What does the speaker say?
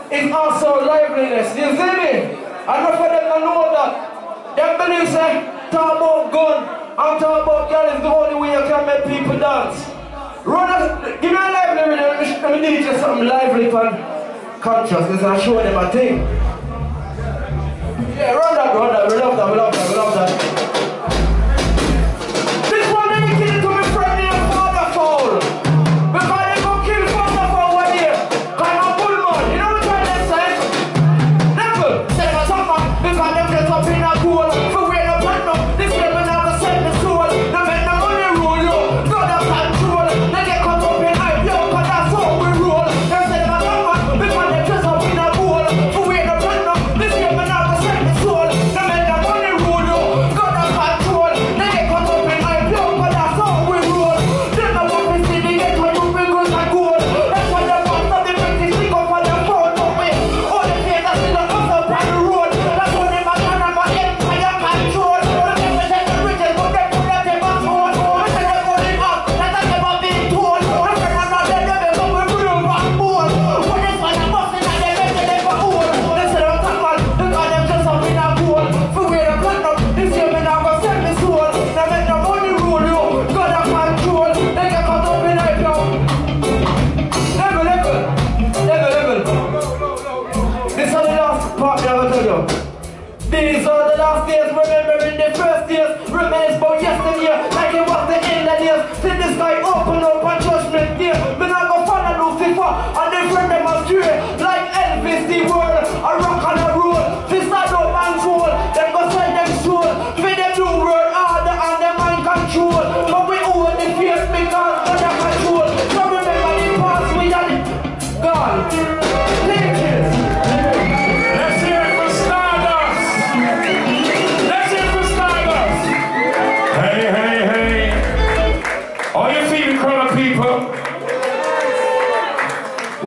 is also liveliness. You see me? Enough of them don't know that. Them believe say, talk about gun and talk about girl is the only way you can make people dance. Run up, give me a lively rhythm. Let me teach you something lively and consciousness and show them a thing. Yeah, run that. We love that. This one they kill it to me friend named Father Foul. Because they go kill Father Foul one day. Cause I'm a bullman. You know what I'm saying? Never. Say my summer. Because them get up in a pool. For wearing a platinum. This game will never send the soul. They make the money rule you. God of control. They get caught up in hype. Yo, cause that's how we roll. They say my summer. Because they dress up in a pool. For wearing a platinum. This game will never send the soul. They make the money rule you. God of control. They get caught up in hype. Yo, cause that's how we roll. They know what we see. They get caught up in good and gold. That's why the boss of the British stick up on the phone. No way. All the players that still up on the road. That's what they make on my empire control. They represent the riches, but they put that in my soul. They say they're going up. That's what they've been told. I'm not dead, they become a real rock board. When this one I'm busting and they're making them for old. They say they're top man, they got them just up in a gold. For where they're putting up, this year me now go sell me soul. They make the money rule you, God of control. They get caught up in hype now. Level. This is the last part I will tell you. These are the last days, remembering the first years. Reminisce about yesteryear, like it was the end of years. See the sky open up on judgment day. Me not go follow Lucifer, and they friend them astray. Like Elvis the world, a rock on a roll. This not up and soul, them go sell them soul. For them new world order and them mind control. But we own the fears because under control. So remember the past we had it gone. Legends. Let's hear it for Stardust. Let's hear it for Stardust. Hey. All you feeling